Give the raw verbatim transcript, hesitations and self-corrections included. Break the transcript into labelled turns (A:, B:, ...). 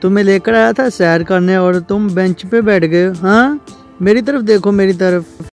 A: तुम्हें लेकर आया था सैर करने और तुम बेंच पे बैठ गए। हाँ, मेरी तरफ देखो, मेरी तरफ।